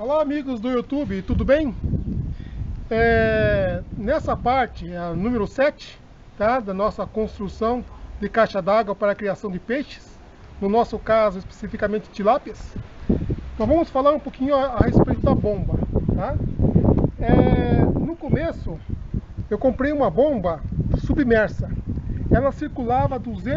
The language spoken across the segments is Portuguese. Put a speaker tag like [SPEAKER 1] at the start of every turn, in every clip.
[SPEAKER 1] Olá amigos do YouTube, tudo bem? Nessa parte, a número 7, tá, da nossa construção de caixa d'água para a criação de peixes, no nosso caso especificamente tilápias, nós vamos falar um pouquinho a respeito da bomba. Tá? No começo eu comprei uma bomba submersa, ela circulava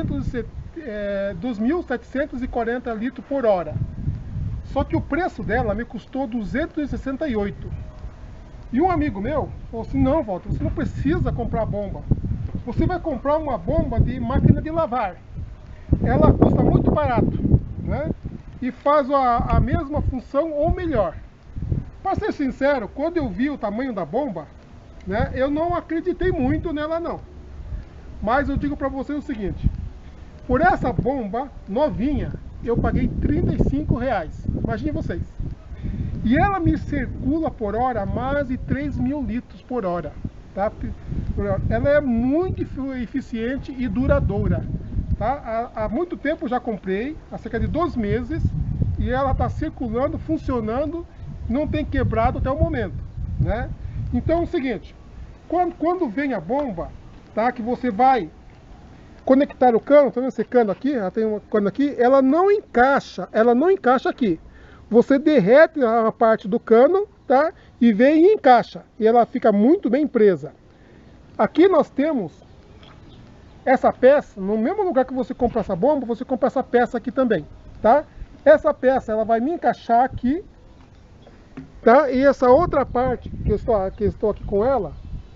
[SPEAKER 1] 2.740 litros por hora. Só que o preço dela me custou 268. E um amigo meu falou assim: não, Walter, você não precisa comprar bomba. Você vai comprar uma bomba de máquina de lavar. Ela custa muito barato, né? E faz a mesma função ou melhor. Para ser sincero, quando eu vi o tamanho da bomba, né, eu não acreditei muito nela não. Mas eu digo para vocês o seguinte: por essa bomba novinha, eu paguei R$35. Imagine vocês. E ela me circula por hora mais de 3.000 litros por hora. Tá? Ela é muito eficiente e duradoura. Tá? Há muito tempo eu já comprei, há cerca de 2 meses. E ela está circulando, funcionando, não tem quebrado até o momento. Né? Então é o seguinte, quando vem a bomba, tá, que você vai conectar o cano, tá vendo esse cano aqui? Ela tem um cano aqui, ela não encaixa aqui. Você derrete a parte do cano, tá? E vem e encaixa. E ela fica muito bem presa. Aqui nós temos essa peça, no mesmo lugar que você compra essa bomba, você compra essa peça aqui também, tá? Essa peça, ela vai me encaixar aqui, tá? E essa outra parte, que eu estou aqui com ela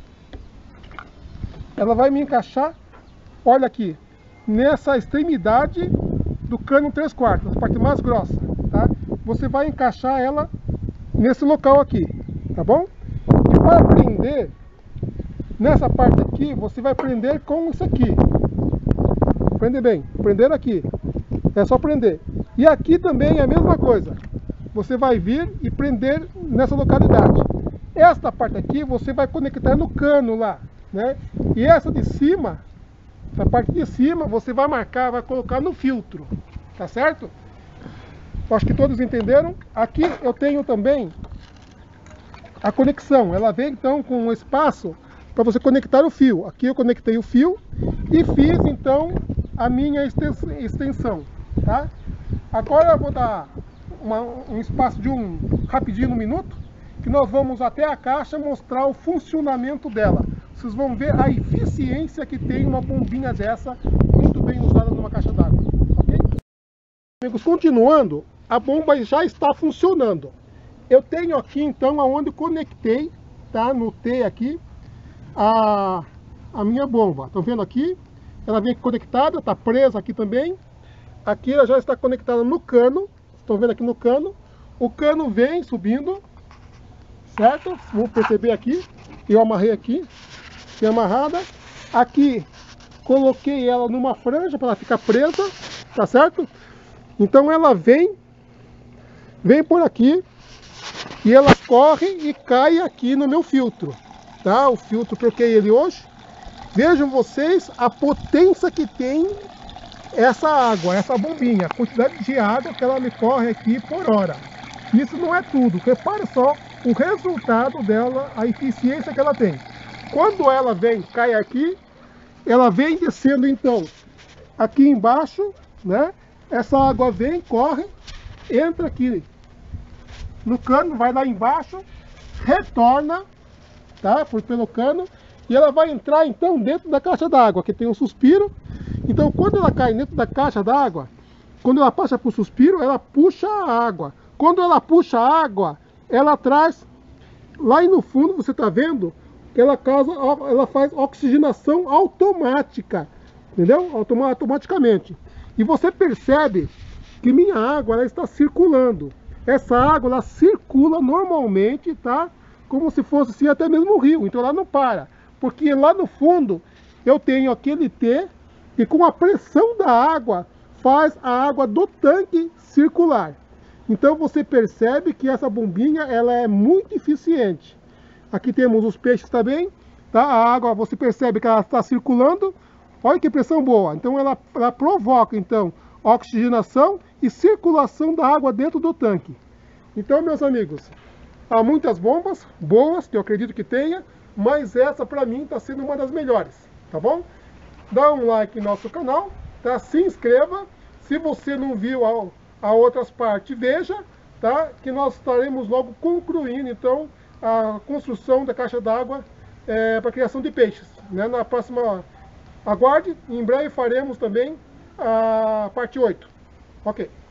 [SPEAKER 1] vai me encaixar, olha aqui, nessa extremidade do cano 3/4, a parte mais grossa, tá? Você vai encaixar ela nesse local aqui, tá bom? E para prender, nessa parte aqui, você vai prender com isso aqui. Prende bem, prender aqui, é só prender. E aqui também é a mesma coisa, você vai vir e prender nessa localidade. Esta parte aqui você vai conectar no cano lá, né? E essa de cima, na parte de cima, você vai marcar, vai colocar no filtro, tá certo? Acho que todos entenderam. Aqui eu tenho também a conexão, ela vem então com um espaço para você conectar o fio. Aqui eu conectei o fio e fiz então a minha extensão, tá? Agora eu vou dar um espaço de rapidinho, 1 minuto, que nós vamos até a caixa mostrar o funcionamento dela. Vocês vão ver a eficiência que tem uma bombinha dessa, muito bem usada numa caixa d'água. Okay? Amigos, continuando, a bomba já está funcionando. Eu tenho aqui então aonde conectei, tá, no T aqui, a minha bomba. Estão vendo aqui? Ela vem conectada, está presa aqui também. Aqui ela já está conectada no cano. Estão vendo aqui no cano? O cano vem subindo, certo? Vou perceber aqui. Eu amarrei aqui. Tem amarrada. Aqui coloquei ela numa franja para ela ficar presa, tá certo? Então ela vem por aqui e ela corre e cai aqui no meu filtro, tá? O filtro, troquei ele hoje. Vejam vocês a potência que tem essa água, essa bombinha, a quantidade de água que ela me corre aqui por hora. Isso não é tudo, repare só o resultado dela, a eficiência que ela tem. Quando ela vem, cai aqui, ela vem descendo então aqui embaixo, né? Essa água vem, corre, entra aqui no cano, vai lá embaixo, retorna, tá? Pelo cano, e ela vai entrar então dentro da caixa d'água, que tem um suspiro. Então quando ela cai dentro da caixa d'água, quando ela passa por suspiro, ela puxa a água. Quando ela puxa a água, ela traz, lá no fundo, você está vendo, ela faz oxigenação automática, entendeu? Automaticamente. E você percebe que minha água ela está circulando. Essa água ela circula normalmente, tá? Como se fosse assim, até mesmo um rio. Então ela não para, porque lá no fundo eu tenho aquele T e com a pressão da água faz a água do tanque circular. Então você percebe que essa bombinha ela é muito eficiente. Aqui temos os peixes também, tá? A água, você percebe que ela está circulando. Olha que pressão boa. Então ela provoca então oxigenação e circulação da água dentro do tanque. Então, meus amigos, há muitas bombas boas, que eu acredito que tenha, mas essa para mim está sendo uma das melhores, tá bom? Dá um like no nosso canal, tá? Se inscreva. Se você não viu a outras partes, veja, tá? Que nós estaremos logo concluindo, então, a construção da caixa d'água para criação de peixes, né? Na próxima, aguarde, em breve faremos também a parte 8. Ok.